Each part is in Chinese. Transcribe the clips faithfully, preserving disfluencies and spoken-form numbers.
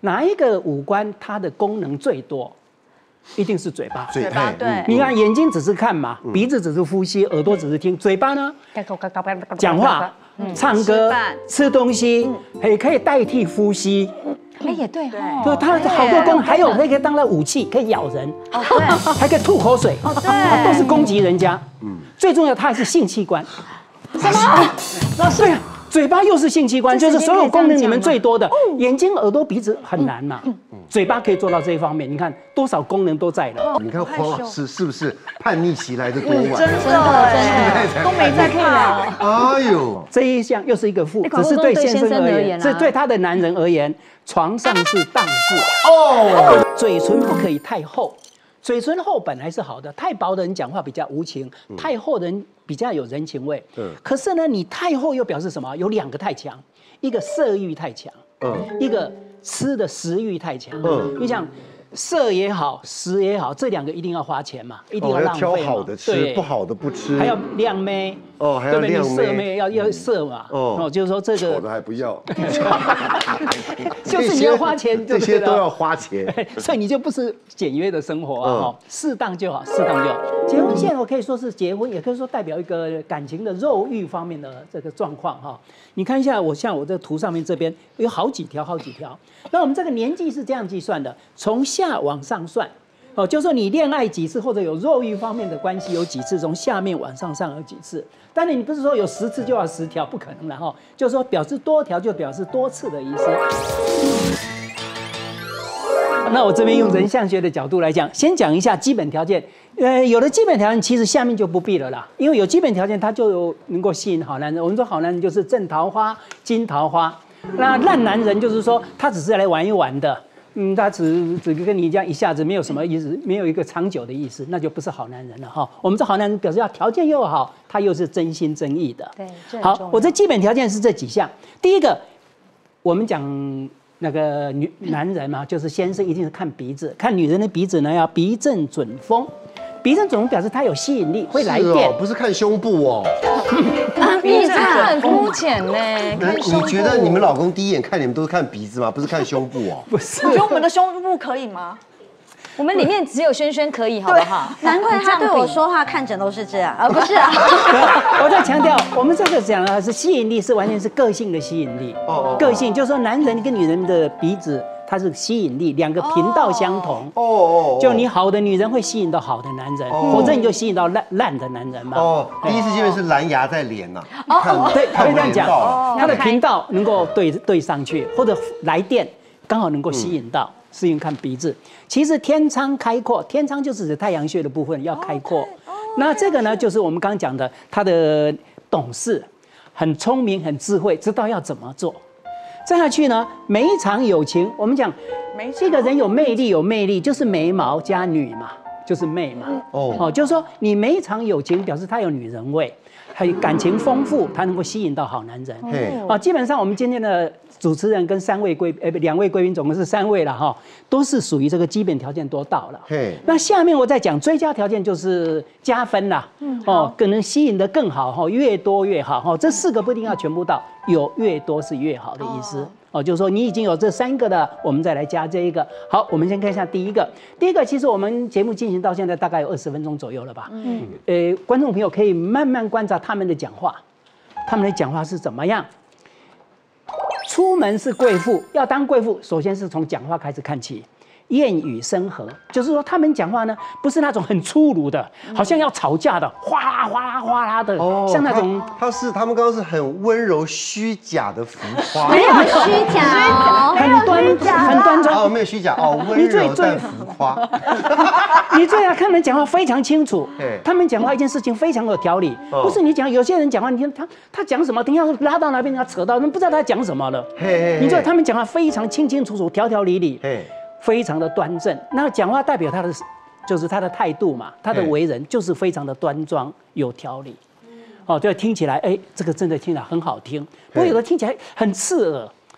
哪一个五官它的功能最多？一定是嘴巴。 嘴巴对。 你看眼睛只是看嘛，鼻子只是呼吸，耳朵只是听，嘴巴呢？讲话、唱歌、吃东西，也可以代替呼吸。 哎，也对哈。 对，它好多功能，还有那个当了武器，可以咬人。 哦，对。 还可以吐口水。 哦，对。 都是攻击人家。嗯。最重要，它还是性器官。 什么？ 老师。嘴巴又是性器官，就是所有功能里面最多的。眼睛、耳朵、鼻子很难嘛，嘴巴可以做到这一方面。你看多少功能都在了。 你看黄老师是不是叛逆期来的多晚？ 真的，真的都没在配了。 哎呦， 这一项又是一个负，只是对先生而言，这对他的男人而言，床上是荡妇哦。嘴唇不可以太厚。嘴唇厚本来是好的，太薄的人讲话比较无情，嗯、太厚的人比较有人情味。嗯，可是呢，你太厚又表示什么？有两个太强，一个色欲太强，嗯，一个吃的食欲太强。嗯，你想色也好，食也好，这两个一定要花钱嘛，一定要浪费嘛。 哦、要挑好的吃，不好的不吃。 还要靓妹哦，还要靓妹， 你色妹要要色嘛。哦，就是说这个丑的还不要， 就是你要花钱， 这些都要花钱， 所以你就不是简约的生活啊，哈，适当就好，适当就好。结婚线我可以说是结婚，也可以说代表一个感情的肉欲方面的这个状况哈。你看一下，我像我这图上面这边有好几条，好几条。那我们这个年纪是这样计算的，从下往上算，哦，就是说你恋爱几次或者有肉欲方面的关系有几次，从下面往上上有几次。当然你不是说有十次就要十条，不可能了哈。就是说表示多条就表示多次的意思。那我这边用人相学的角度来讲，先讲一下基本条件。呃，有了基本条件，其实下面就不必了啦，因为有基本条件，它就能够吸引好男人。我们说好男人就是正桃花、金桃花。那烂男人就是说他只是来玩一玩的，嗯，他只只跟你这样一下子没有什么意思，没有一个长久的意思，那就不是好男人了哈。我们这好男人表示要条件又好，他又是真心真意的。 对， 好，我这基本条件是这几项。第一个，我们讲那个女男人嘛，就是先生一定是看鼻子，看女人的鼻子呢要鼻正准风。鼻正准风表示它有吸引力，会来电， 哦、不是看胸部哦。 你这很肤浅呢。 你觉得你们老公第一眼看你们都是看鼻子吗？不是看胸部哦？ 不是。 我觉得我们的胸部可以吗？ 我们里面只有轩轩可以，好不好？ 难怪他对我说话看诊都是这样，而不是啊。 我在强调，我们这个讲的是吸引力，是完全是个性的吸引力。哦。个性就是说，男人跟女人的鼻子。它是吸引力，两个频道相同。哦哦，就你好的女人会吸引到好的男人，否则你就吸引到烂烂的男人嘛。哦， 第一次见面是蓝牙在连呐。 哦，对，可以这样讲。它的频道能够对对上去，或者来电刚好能够吸引到。是用看鼻子。其实天窗开阔，天窗就是指太阳穴的部分要开阔。那这个呢，就是我们刚刚讲的，他的懂事，很聪明，很智慧，知道要怎么做。再下去呢，每一场友情，我们讲，这个人有魅力，有魅力就是眉毛加女嘛，就是媚嘛。哦，哦，就是说你每一场友情表示他有女人味，还有感情丰富，他能够吸引到好男人。哦，基本上我们今天的主持人跟三位贵，呃，两位贵宾，总共是三位了哈，都是属于这个基本条件都到了。那下面我再讲追加条件，就是加分啦。嗯，哦，可能吸引得更好哈，越多越好哈。这四个不一定要全部到。有越多是越好的意思哦，就是说你已经有这三个的，我们再来加这一个。好，我们先看一下第一个。第一个，其实我们节目进行到现在大概有二十分钟左右了吧？嗯，呃，观众朋友可以慢慢观察他们的讲话，他们的讲话是怎么样。出门是贵妇，要当贵妇，首先是从讲话开始看起。言语生和，就是说他们讲话呢，不是那种很粗鲁的，好像要吵架的，哗啦哗啦哗啦的，哦、像那种。 他, 他是他们刚刚是很温柔虚假的浮夸， 没有虚假， 很端很端庄。 哦，没有虚假哦，温柔但浮夸。 你最好看他们讲话非常清楚，他们讲话一件事情非常有条理，不是你讲有些人讲话，你看他他讲什么，等一下拉到哪边他扯到，不知道他讲什么了。你知道他们讲话非常清清楚楚，条条理理。非常的端正，那讲话代表他的就是他的态度嘛，他的为人就是非常的端庄有条理，哦，对，听起来哎，这个真的听起来很好听，不过有的听起来很刺耳，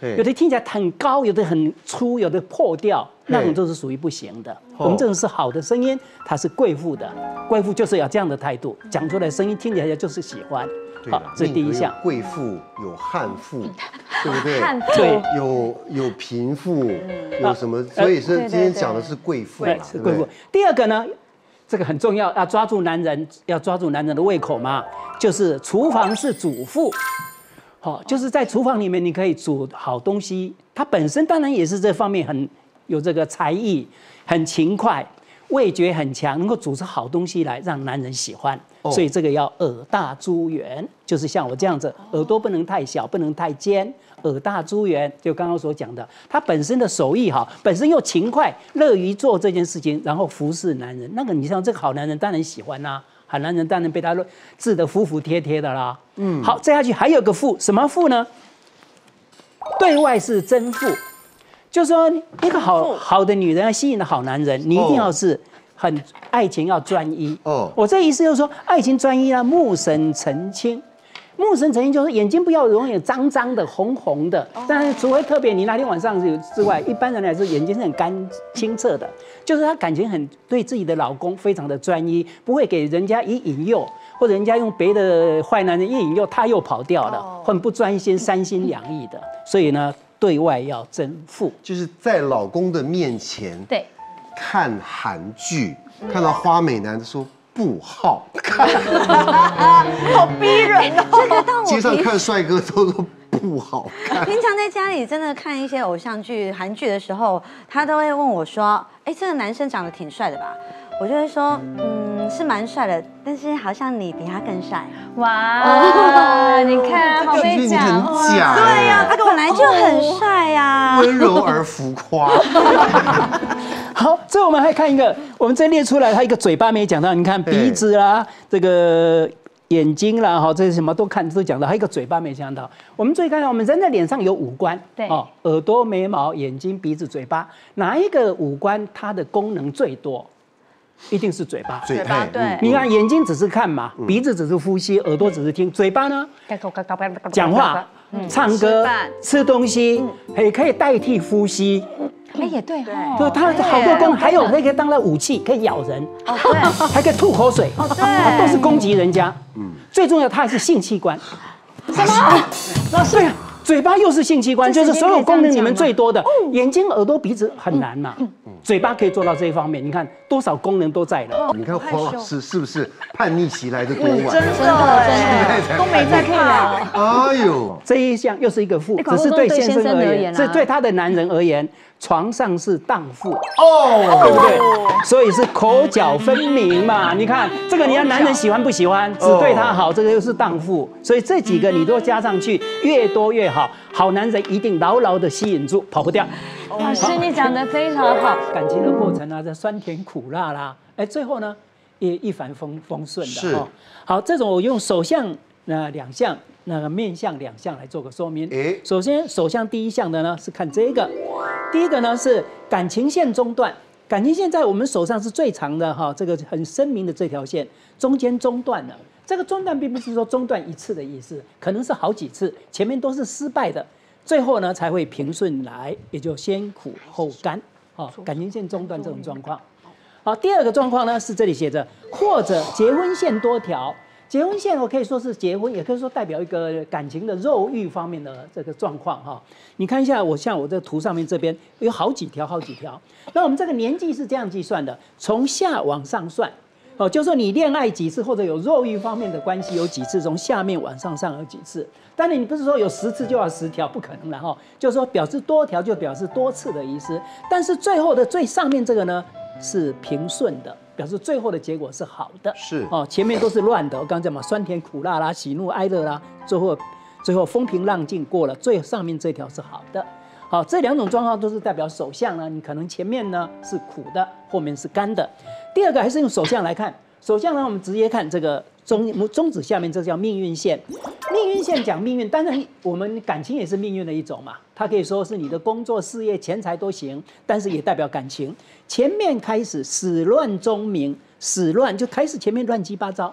有的听起来很高，有的很粗，有的破掉，那种都是属于不行的。我们这种是好的声音，它是贵妇的，贵妇就是要这样的态度，讲出来声音听起来就是喜欢。好，这第一项。 贵妇有悍妇，对不对？ 悍妇对， 有有贫妇，有什么？所以是今天讲的是贵妇啦， 是贵妇。第二个呢，这个很重要，要抓住男人，要抓住男人的胃口嘛，就是厨房是主妇。好，就是在厨房里面，你可以煮好东西。他本身当然也是这方面很有这个才艺，很勤快，味觉很强，能够煮出好东西来，让男人喜欢。所以这个要耳大珠圆，就是像我这样子，耳朵不能太小，不能太尖，耳大珠圆，就刚刚所讲的，他本身的手艺好，本身又勤快，乐于做这件事情，然后服侍男人。那个你像这个好男人，当然喜欢啦、啊。好男人当然被他治得服服帖帖的啦。嗯，好，再下去还有个妇，什么妇呢？对外是真妇，就是说一个好好的女人要吸引的好男人，你一定要是很爱情要专一。哦，我这意思就是说，爱情专一啊，目神澄清。目神澄清就是眼睛不要永远脏脏的、红红的，但是除非特别你那天晚上有之外，一般人来说眼睛是很干清澈的，就是他感情很对自己的老公非常的专一，不会给人家一引诱，或者人家用别的坏男人一引诱，他又跑掉了，很不专心、三心两意的。所以呢，对外要真妇， 就是在老公的面前， 对， 看韩剧，看到花美男的说。不好看， 好逼人哦！这个到我街上看帅哥都说不好看。 平常在家里真的看一些偶像剧、韩剧的时候，他都会问我说：“哎，这个男生长得挺帅的吧？”我就会说：“嗯，是蛮帅的，但是好像你比他更帅。” 哇，你看，好会讲话。 对呀，他本来就很帅呀， 温柔而浮夸。 好，这我们还看一个，我们这列出来，他一个嘴巴没讲到，你看鼻子啦，这个眼睛啦，哈，这些什么都看都讲到，还有一个嘴巴没讲到。我们注意看到，我们人的脸上有五官， 对， 哦，耳朵、眉毛、眼睛、鼻子、嘴巴，哪一个五官它的功能最多？一定是嘴巴。 嘴巴对， 你看眼睛只是看嘛，鼻子只是呼吸，耳朵只是听，嘴巴呢，讲话、唱歌、吃东西，也可以代替呼吸。 哎，也对哈， 对，它好多功能，还有可以当它武器，可以咬人， 哦对， 还可以吐口水， 哦对， 都是攻击人家。嗯，最重要，它还是性器官。 什么？老师， 嘴巴又是性器官，就是所有功能里面最多的。眼睛、耳朵、鼻子很难嘛，嘴巴可以做到这一方面。你看多少功能都在了。 你看黄老师是不是叛逆期来的多晚？ 真的真的都没在可以聊。 哎呦， 这一项又是一个妇，只是对先生而言，这对他的男人而言。床上是荡妇哦，对不对？所以是口角分明嘛。你看这个，你要男人喜欢不喜欢？只对他好，这个又是荡妇。所以这几个你都加上去，越多越好。好男人一定牢牢的吸引住，跑不掉。 老师，你讲得非常好。 感情的过程啊，这酸甜苦辣啦，哎，最后呢也一帆风风顺的。 是。 好，这种我用手相呃两项。那个面相两项来做个说明。诶，首先手相第一项的呢是看这个，第一个呢是感情线中断，感情线在我们手上是最长的哈，这个很鲜明的这条线中间中断了。这个中断并不是说中断一次的意思，可能是好几次，前面都是失败的，最后呢才会平顺来，也就先苦后甘。哦，感情线中断这种状况。好，第二个状况呢是这里写着或者结婚线多条。结婚线我可以说是结婚，也可以说代表一个感情的肉欲方面的这个状况哈。你看一下，我像我这图上面这边有好几条，好几条。那我们这个年纪是这样计算的，从下往上算，哦，就是说你恋爱几次或者有肉欲方面的关系有几次，从下面往上上有几次。当然你不是说有十次就要十条，不可能了哈。就是说表示多条就表示多次的意思。但是最后的最上面这个呢是平顺的。表示最后的结果是好的， 是哦，前面都是乱的。我刚刚讲嘛，酸甜苦辣啦，喜怒哀乐啦，最后最后风平浪静过了，最上面这条是好的。好，这两种状况都是代表手相呢，你可能前面呢是苦的，后面是甘的。第二个还是用手相来看，手相呢我们直接看这个中中指下面，这叫命运线。命运线讲命运，当然我们感情也是命运的一种嘛，它可以说是你的工作、事业、钱财都行，但是也代表感情。前面开始始乱终明，始乱就开始前面乱七八糟，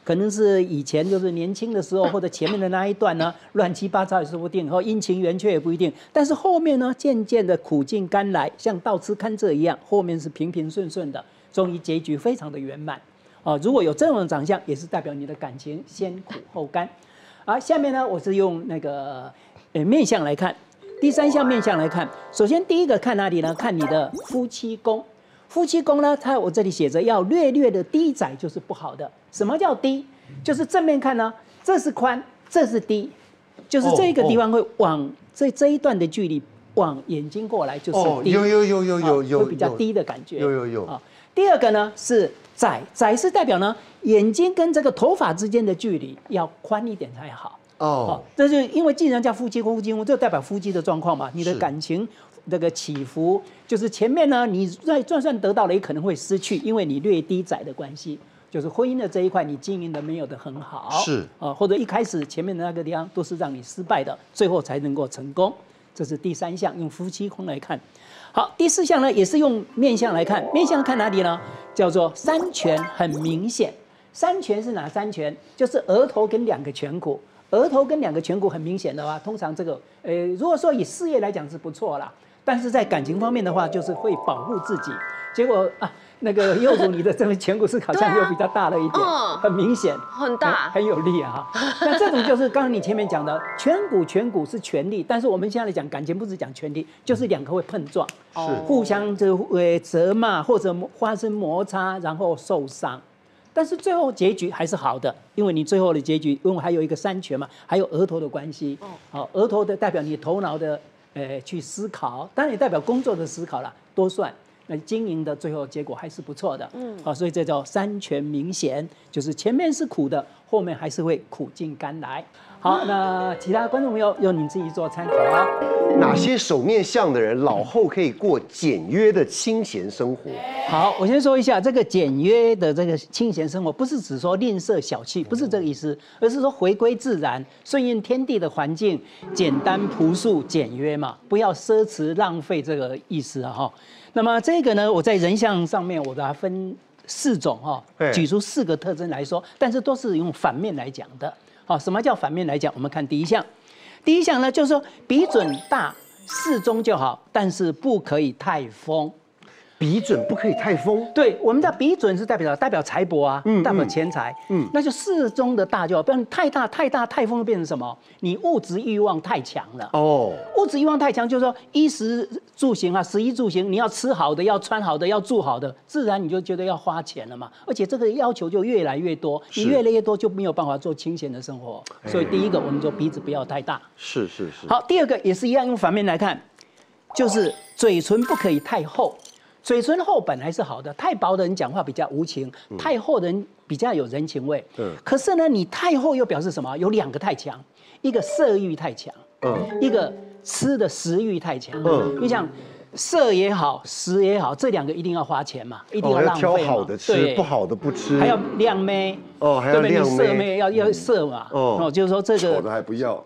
可能是以前就是年轻的时候，或者前面的那一段呢，乱七八糟也说不定，或阴晴圆缺也不一定。但是后面呢，渐渐的苦尽甘来，像倒吃甘蔗一样，后面是平平顺顺的，终于结局非常的圆满。哦，如果有这种长相，也是代表你的感情先苦后甘。好，下面呢，我是用那个呃面相来看，第三项面相来看，首先第一个看哪里呢？看你的夫妻宫。夫妻宫呢，它我这里写着要略略的低窄，就是不好的。什么叫低？就是正面看呢，这是宽，这是低，就是这个地方会往这这一段的距离往眼睛过来就是低， 有有有有有有， 会比较低的感觉。 有有有啊。第二个呢是窄，窄是代表呢眼睛跟这个头发之间的距离要宽一点才好。哦，这就因为既然叫夫妻宫，夫妻宫就代表夫妻的状况嘛，你的感情。这个起伏就是前面呢，你再就算得到了，也可能会失去，因为你略低窄的关系，就是婚姻的这一块你经营的没有的很好， 是啊，或者一开始前面的那个地方都是让你失败的，最后才能够成功。这是第三项，用夫妻宫来看。好，第四项呢也是用面相来看，面相看哪里呢？叫做三拳很明显。三拳是哪三拳？就是额头跟两个颧骨。额头跟两个颧骨很明显的话，通常这个，呃，如果说以事业来讲是不错啦。但是在感情方面的话，就是会保护自己。结果啊，那个幼主你的这个颧骨是好像又比较大了一点，啊嗯、很明显， 很大， 很, 很有力啊。那这种就是刚刚你前面讲的颧骨，颧骨是权力，但是我们现在来讲感情不是讲权力，就是两个会碰撞，是互相这呃责骂或者发生摩擦，然后受伤。但是最后结局还是好的，因为你最后的结局，因为还有一个三权嘛，还有额头的关系。好、哦，额头的代表你头脑的。呃，去思考，当然也代表工作的思考啦，多算。那经营的最后结果还是不错的，嗯，好，所以这叫三权明显，就是前面是苦的，后面还是会苦尽甘来。好，那其他观众朋友用你自己做参考啊。 哪些手面相的人老后可以过简约的清闲生活？ 好，我先说一下这个简约的这个清闲生活，不是只说吝啬小气，不是这个意思，而是说回归自然，顺应天地的环境，简单朴素简约嘛，不要奢侈浪费这个意思啊哈。那么这个呢，我在人相上面我把它分四种哈，举出四个特征来说，但是都是用反面来讲的。好，什么叫反面来讲？我们看第一项，第一项呢就是说鼻准大，适中就好，但是不可以太丰。 鼻准不可以太丰。 对，我们的鼻准是代表代表财帛啊，嗯、代表钱财，嗯，那就适中的大就好，不然太大太大太丰变成什么？你物质欲望太强了。哦，物质欲望太强，就是说衣食住行啊，食衣住行，你要吃好的，要穿好的，要住好的，自然你就觉得要花钱了嘛。而且这个要求就越来越多，你越来越多就没有办法做清闲的生活。所以第一个，我们说鼻子不要太大。 是是是。 好，第二个也是一样，用反面来看，就是嘴唇不可以太厚。嘴唇厚本来是好的，太薄的人讲话比较无情，嗯、太厚的人比较有人情味。嗯，可是呢，你太厚又表示什么？有两个太强，一个色欲太强，嗯，一个吃的食欲太强。嗯，你想色也好，食也好，这两个一定要花钱嘛，一定要浪费嘛。 哦、要挑好的吃，不好的不吃。 还要亮妹。 哦，还要亮妹， 色妹要要色嘛。哦，哦，就是说这个丑的还不要，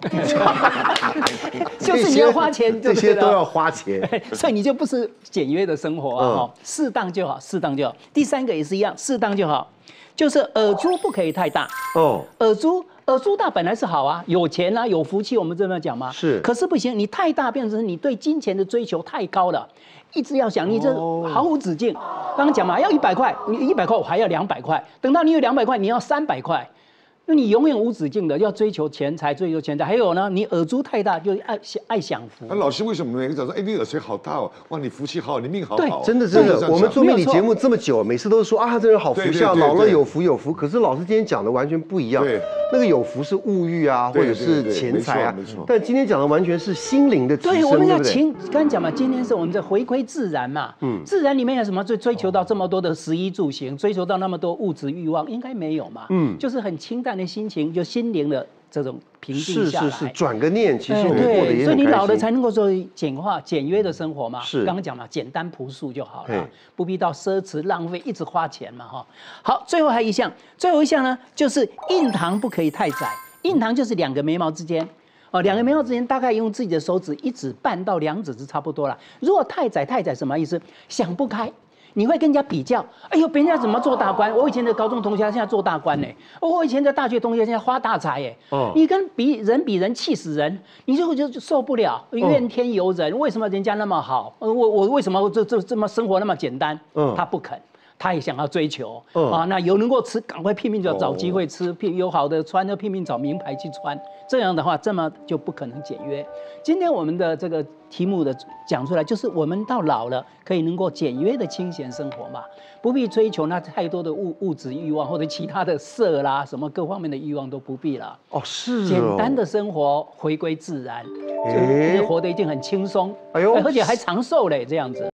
就是你要花钱， 这些都要花钱， 所以你就不是简约的生活啊。哦，适当就好，适当就好。第三个也是一样，适当就好，就是耳珠不可以太大。哦，耳珠。耳珠大本来是好啊，有钱啊，有福气，我们这么讲嘛。是，可是不行，你太大变成你对金钱的追求太高了，一直要想，你这毫无止境。刚刚讲嘛，要一百块，你一百块我还要两百块，等到你有两百块，你要三百块。那你永远无止境的要追求钱财，追求钱财。还有呢，你耳珠太大就爱爱享福。 那老师为什么每个讲说，哎，你耳垂好大哦，哇，你福气好，你命好好。 对，真的真的，我们做命理节目这么久，每次都说啊，这人好福相，老了有福有福。可是老师今天讲的完全不一样。对，那个有福是物欲啊，或者是钱财啊。没错。但今天讲的完全是心灵的提升，对我们要情，刚才讲嘛，今天是我们在回归自然嘛。嗯。自然里面有什么追追求到这么多的食衣住行，追求到那么多物质欲望，应该没有嘛。嗯。就是很清淡的心情，就。心灵的这种平静下来， 是是是，转个念，其实我们过得也很开心。 所以你老了才能够做简化、简约的生活嘛。是，刚刚讲嘛，简单朴素就好了，不必到奢侈浪费，一直花钱嘛，哈。好，最后还有一项，最后一项呢，就是印堂不可以太窄。印堂就是两个眉毛之间，哦，两个眉毛之间大概用自己的手指一指半到两指是差不多了。如果太窄太窄，什么意思？想不开。 你会跟人家比较，哎呦，别人家怎么做大官？我以前的高中同学，他现在做大官呢。我以前的大学同学，现在发大财哎。哦，你跟比人比人气死人，你就就受不了，怨天尤人。为什么人家那么好？我我为什么这这这么生活那么简单？嗯，他不肯。他也想要追求、嗯、啊，那有能够吃，赶快拼命找找机会吃，拼有好的穿就拼命找名牌去穿。这样的话，这么就不可能简约。今天我们的这个题目的讲出来，就是我们到老了可以能够简约的清闲生活嘛，不必追求那太多的物物质欲望或者其他的色啦，什么各方面的欲望都不必了。 哦，是哦， 简单的生活，回归自然，就活得已经很轻松，哎呦，而且还长寿嘞，这样子。